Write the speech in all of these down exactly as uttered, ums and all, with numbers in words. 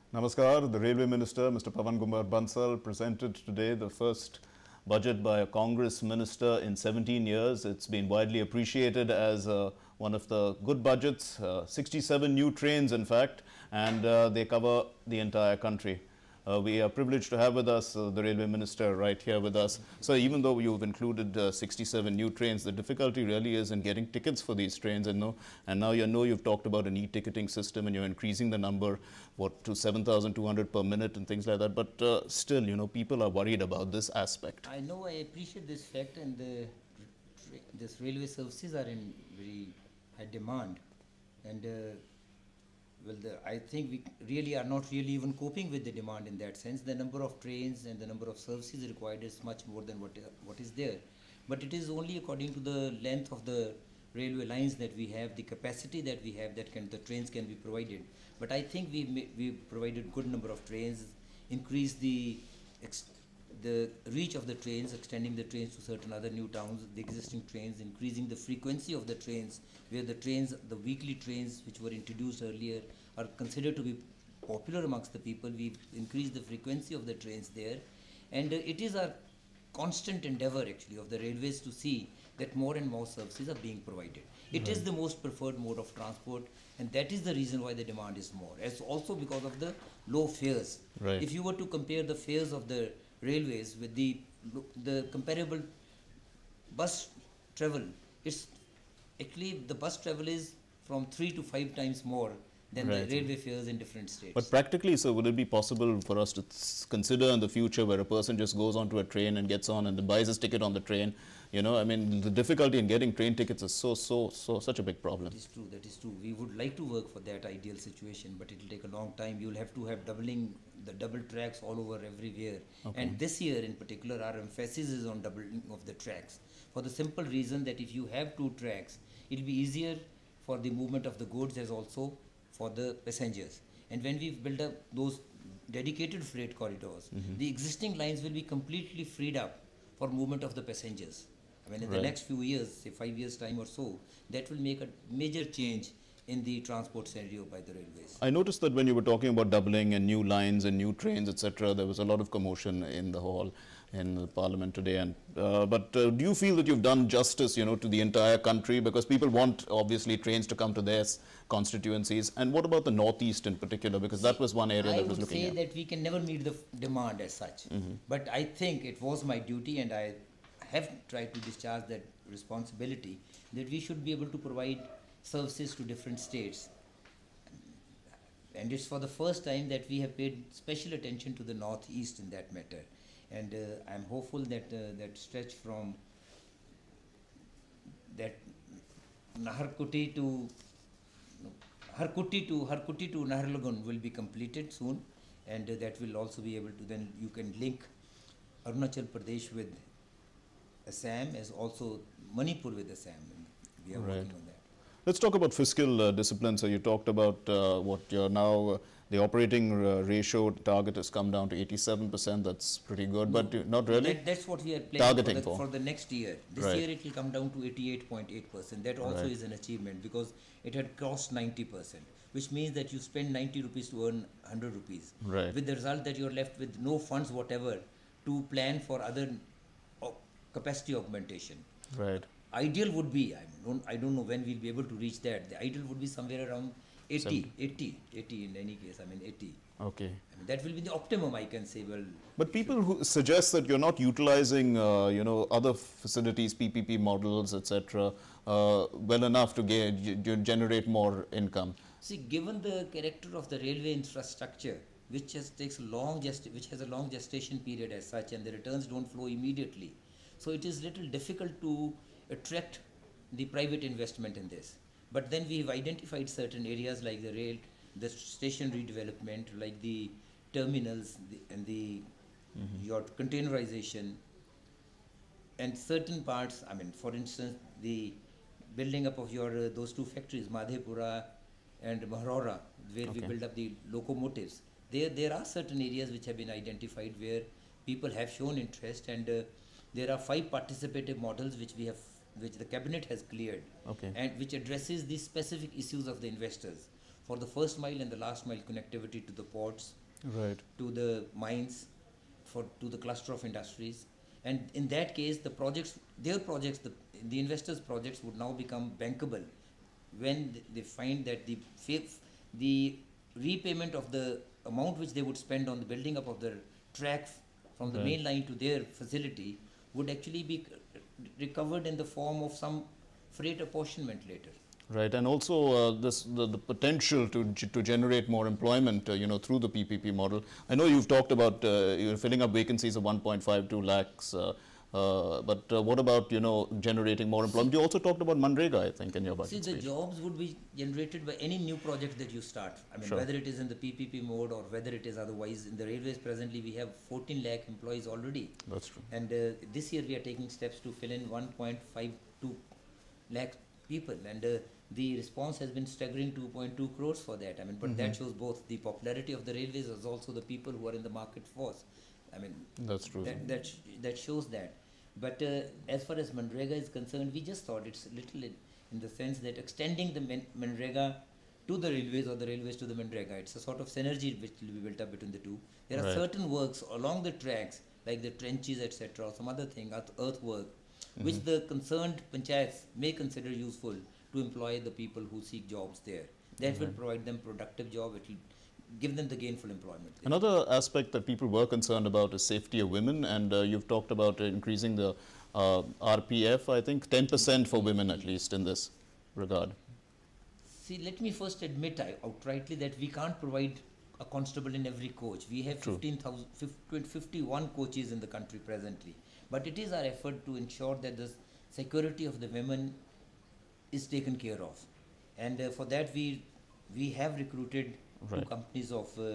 Namaskar. The Railway Minister, Mister Pawan Kumar Bansal, presented today the first budget by a Congress minister in seventeen years. It's been widely appreciated as uh, one of the good budgets, uh, sixty-seven new trains in fact, and uh, they cover the entire country. Uh, we are privileged to have with us uh, the Railway Minister right here with us. So even though you've included uh, sixty-seven new trains, the difficulty really is in getting tickets for these trains. And, no, and now you know you've talked about an e-ticketing system and you're increasing the number what, to seven thousand two hundred per minute and things like that. But uh, still, you know, people are worried about this aspect. I know, I appreciate this fact, and the this railway services are in very high demand. And uh, well, the, I think we really are not really even coping with the demand in that sense. The number of trains and the number of services required is much more than what, what is there. But it is only according to the length of the railway lines that we have, the capacity that we have, that can the trains can be provided. But I think we we provided good number of trains, increased the ex the reach of the trains, extending the trains to certain other new towns, the existing trains, increasing the frequency of the trains, where the trains, the weekly trains which were introduced earlier are considered to be popular amongst the people. We've increased the frequency of the trains there, and uh, it is our constant endeavor actually of the railways to see that more and more services are being provided. It right. is the most preferred mode of transport, and that is the reason why the demand is more. As also because of the low fares. Right. If you were to compare the fares of the railways with the the comparable bus travel, it's actually the bus travel is from three to five times more than right. the railway fares in different states. But practically, so would it be possible for us to consider in the future where a person just goes onto a train and gets on and buys his ticket on the train? You know, I mean, the difficulty in getting train tickets is so, so, so, such a big problem. That is true, that is true. We would like to work for that ideal situation, but it will take a long time. You will have to have doubling, the double tracks all over everywhere. Okay. And this year in particular, our emphasis is on doubling of the tracks. For the simple reason that if you have two tracks, it will be easier for the movement of the goods as also for the passengers. And when we build up those dedicated freight corridors, mm-hmm. the existing lines will be completely freed up for movement of the passengers. I mean, in right. the next few years, say five years time or so, that will make a major change in the transport scenario by the railways. I noticed that when you were talking about doubling and new lines and new trains, et cetera, there was a lot of commotion in the hall in the Parliament today. And uh, but uh, do you feel that you've done justice, you know, to the entire country? Because people want obviously trains to come to their constituencies. And what about the Northeast in particular? Because that was one area I that was looking at. I would say that we can never meet the demand as such. Mm-hmm. But I think it was my duty, and I have tried to discharge that responsibility, that we should be able to provide services to different states. And it's for the first time that we have paid special attention to the Northeast in that matter. And uh, I'm hopeful that uh, that stretch from that Naharkuti to no, Harkuti to Harkuti to Naharlagun will be completed soon, and uh, that will also be able to, then you can link Arunachal Pradesh with Assam, as also Manipur with Assam. We are right. working on that. Let's talk about fiscal uh, discipline. So you talked about uh, what you're now, uh, the operating uh, ratio target has come down to eighty-seven percent. That's pretty good, no, but not really. That, that's what we are planning targeting for the, for. for the next year. This right. year it will come down to eighty-eight point eight percent. That also right. is an achievement, because it had crossed ninety percent, which means that you spend ninety rupees to earn one hundred rupees. Right. With the result that you're left with no funds whatever to plan for other capacity augmentation. Right. Ideal would be, I don't, I don't know when we'll be able to reach that. The ideal would be somewhere around eighty, eighty, eighty in any case, I mean eighty. Okay. I mean, that will be the optimum, I can say. Well, but people who suggest that you're not utilizing, uh, you know, other facilities, P P P models, et cetera, uh, well enough to get, generate more income. See, given the character of the railway infrastructure, which has takes a long gest which has a long gestation period as such, and the returns don't flow immediately, so it is little difficult to attract the private investment in this. But then we have identified certain areas like the rail, the station redevelopment, like the terminals, the, and the mm-hmm. your containerization, and certain parts. I mean, for instance, the building up of your uh, those two factories, Madhepura and Maharora, where okay. we build up the locomotives. There, there are certain areas which have been identified where people have shown interest, and uh, there are five participative models which we have which the cabinet has cleared, okay. and which addresses the specific issues of the investors. for the first mile and the last mile connectivity to the ports, Right. to the mines, for to the cluster of industries. And in that case, the projects, their projects, the, the investors' projects would now become bankable when th- they find that the fa- the repayment of the amount which they would spend on the building up of the track f- from the Right. main line to their facility would actually be c- recovered in the form of some freight apportionment later. Right, and also uh, this the, the potential to g- to generate more employment, uh, you know, through the P P P model. I know you've talked about uh, you're filling up vacancies of one point five two lakhs, uh, uh, but uh, what about, you know, generating more employment? You also talked about Manrega, I think, in your budget See, the speech. jobs would be generated by any new project that you start. I mean, Sure. whether it is in the P P P mode or whether it is otherwise. In the railways presently, we have fourteen lakh employees already. That's true. And uh, this year we are taking steps to fill in one point five two lakh people. And uh, the response has been staggering, two point two crores for that. I mean, but that shows both the popularity of the railways as also the people who are in the market force. I mean, That's true. that, that, sh- that shows that. But uh, as far as Manrega is concerned, we just thought it's a little in, in the sense that extending the Man- Manrega to the railways or the railways to the Manrega, it's a sort of synergy which will be built up between the two. There are Right. certain works along the tracks, like the trenches, et cetera, or some other thing, earth, earthwork, which the concerned panchayats may consider useful to employ the people who seek jobs there. That will provide them productive job. It will give them the gainful employment. there. Another aspect that people were concerned about is safety of women, and uh, you've talked about uh, increasing the uh, R P F, I think ten percent for women at least in this regard. See, let me first admit I, outrightly that we can't provide a constable in every coach. We have True. fifteen thousand, fifty-one coaches in the country presently. But it is our effort to ensure that the security of the women is taken care of. And uh, for that, we we have recruited two Right. companies of uh,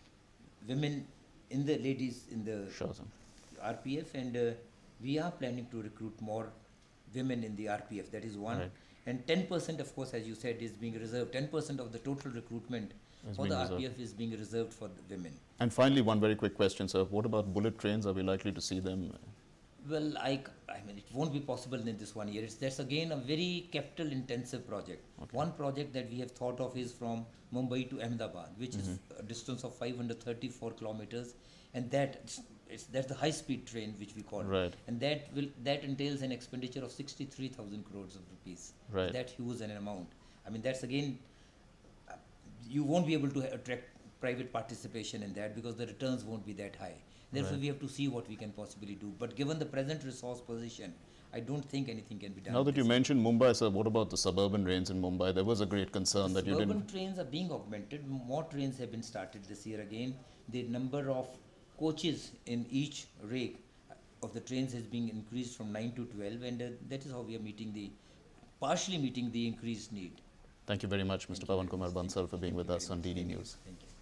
women in the ladies in the Sure, sir. R P F, and uh, we are planning to recruit more women in the R P F. That is one. Right. And ten percent, of course, as you said, is being reserved. ten percent of the total recruitment Is for being the reserved. R P F is being reserved for the women. And finally, one very quick question, sir. What about bullet trains? Are we likely to see them? Well, I, c- I mean, it won't be possible in this one year. It's, that's again a very capital intensive project. Okay. One project that we have thought of is from Mumbai to Ahmedabad, which is a distance of five hundred thirty-four kilometers. And that, it's, it's, that's the high speed train which we call it. Right. And that will that entails an expenditure of sixty-three thousand crores of rupees. Right. That huge an amount. I mean, that's again, uh, you won't be able to attract private participation in that because the returns won't be that high. Therefore, Right. we have to see what we can possibly do. But given the present resource position, I don't think anything can be done. Now that you this. mentioned Mumbai, sir, what about the suburban trains in Mumbai? There was a great concern that you Suburban didn't. trains are being augmented. More trains have been started this year again. The number of coaches in each rake of the trains has been increased from nine to twelve, and uh, that is how we are meeting the, partially meeting the increased need. Thank you very much, Mister Thank you Pavan very Kumar much. Thank Bansal, you. for being Thank with you us very on much. D D Thank you. News. Thank you.